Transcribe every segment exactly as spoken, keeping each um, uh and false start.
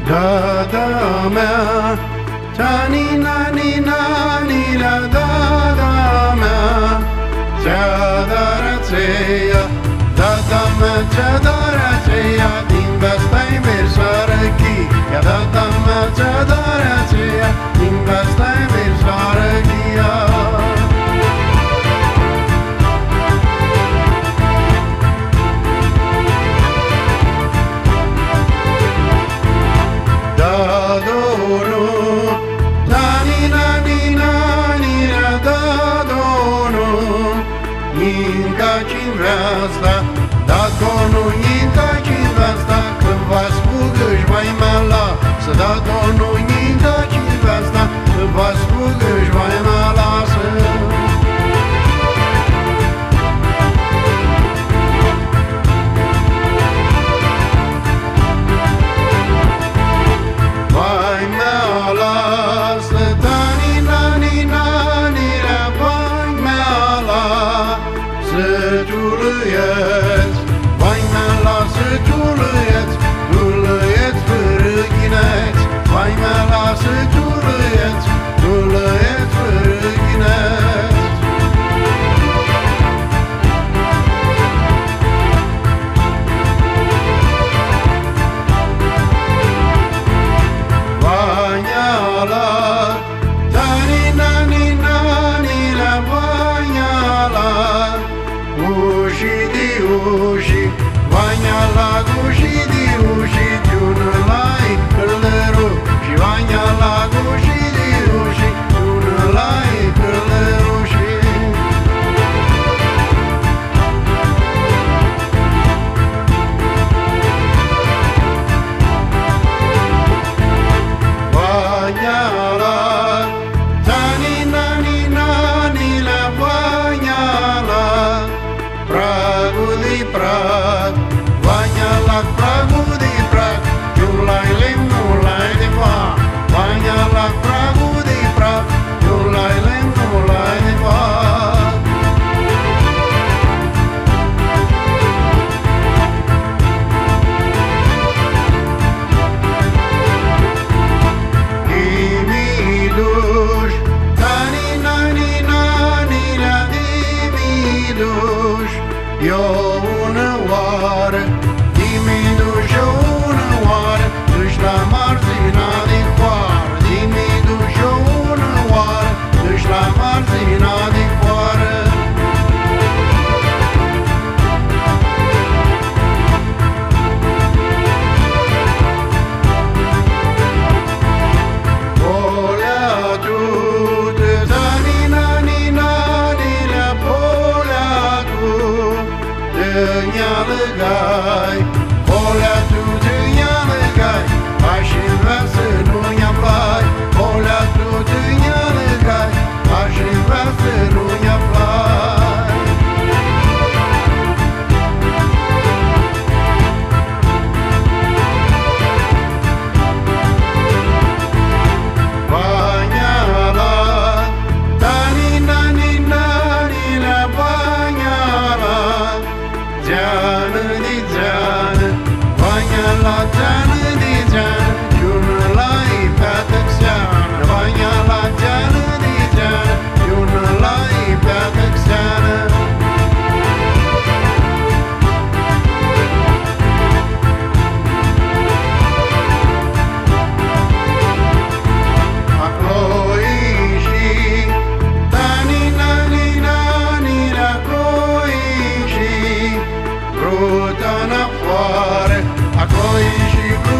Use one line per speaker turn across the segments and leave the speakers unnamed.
Da-da mea, ta-ni-na-ni-na-ni-la, da-da mea, ți-a-dar-a-țeia, da-da mea, ți-a-dar-a-țeia, din bastai versoară-chi, ia da-da mea, ți-a-dar-a-țeia, din bastai versoară-chi-ia. Asta, dacă nu inca cinvasta, când va spugă-și vai mala, să dacă nu inca cinvasta, când va spugă-și vai mala, să. Vai mala, să ta-ni-na-ni-na-ni-la, vai mala, să ciulăieți, vai mea-la să ciulăieți, ciulăieți fără ghineți, vai mea-la să ciulăieți, ciulăieți fără ghineți. Vai mea-la, ta-ni-na-ni-na-ni-la, vai mea-la, uși di uși, vaina la guși di uși, giună lai călăru, și vaina la guși di uși, giună lai călăru și. Vaina la, ta-ni-na-ni-na-ni-la, vaina la, pragul de prag, vaina la pragul de prag, ciulai lemnul lai de foc, vaina la pragul de prag, ciulai lemnul lai de foc. Dimiduș, ta-ni-na-ni-na-ni-la, dimiduș, eu una oară, dimiduș, eu una oară, duci la marțina de coară, dimiduș, eu una oară, duci la marțina de coară. Poleatu, ta-ni-na-ni-na-ni-la, poleatu, dă-nia lăgai, poleatu, dă-nia lăgai, aș vrea să nu-i plai, poleatu, dă-nia lăgai, aș vrea să nu-i plai. Vaina-la, ta-ni-na-ni-na-ni-la, vaina-la, zeană de zeană, vaina-la, zeană de zeană, giună lai peată seană, vaina-la, zeană de zeană, giună lai peată seană. Acloiși, ta-ni-na-ni-na-ni-la, acloiși, brută în afară, acloiși, brută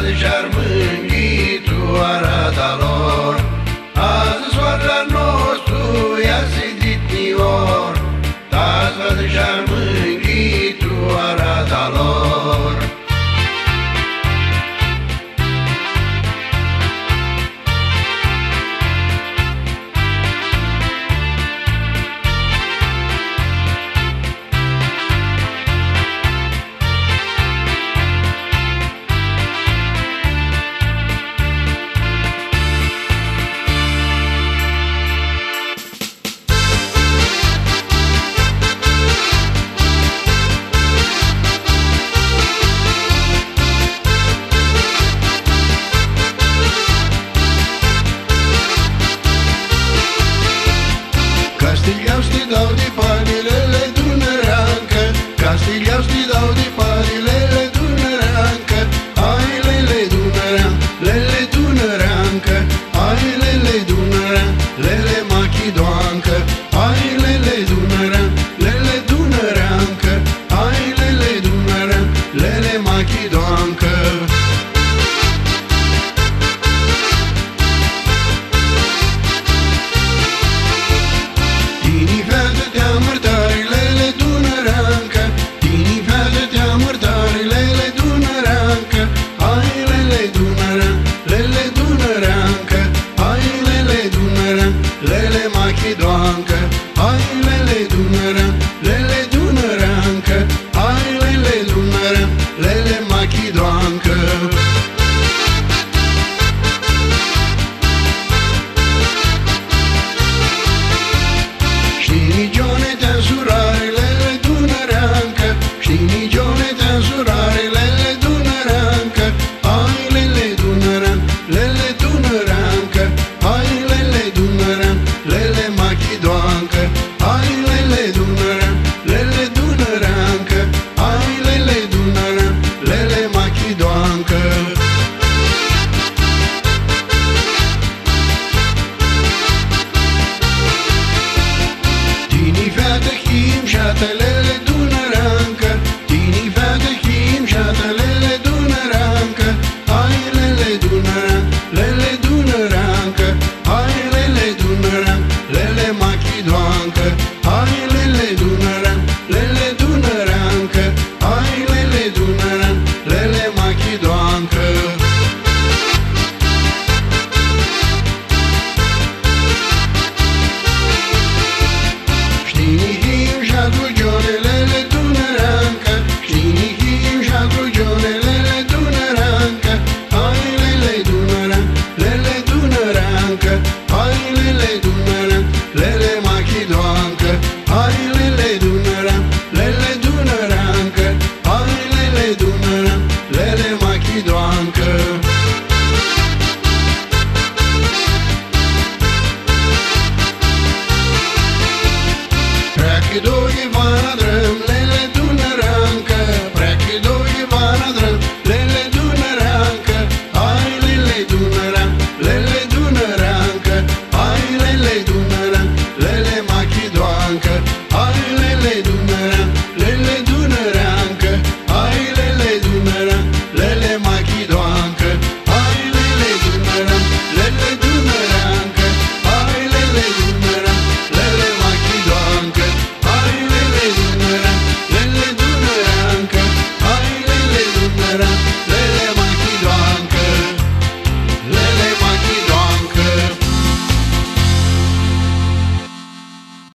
și-ar mânghitoarea ta lor. Azi soarele nostru i-a sidit nior, azi și-ar mânghitoarea ta lor.
Castigliausti dau di panilele dunăreancă, Castigliausti dau di panilele dunăreancă, ai lele dunărean, lele dunăreancă, ai lele dunărean, lele machidoancă, ai lele dunărean, lele dunăreancă, ai lele dunărean, lele machidoancă. Lele machidoancă, ai lele dunărean, lele dunăreancă, ai lele dunărean, lele machidoancă.